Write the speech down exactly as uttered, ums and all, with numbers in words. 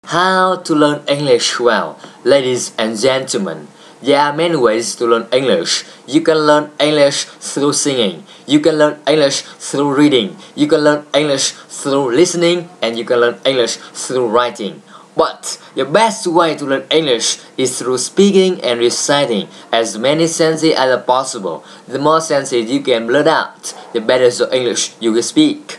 How to learn English well, ladies and gentlemen. There are many ways to learn English. You can learn English through singing. You can learn English through reading. You can learn English through listening. And you can learn English through writing. But the best way to learn English is through speaking and reciting as many sentences as possible. The more sentences you can blurt out, the better the English you will speak.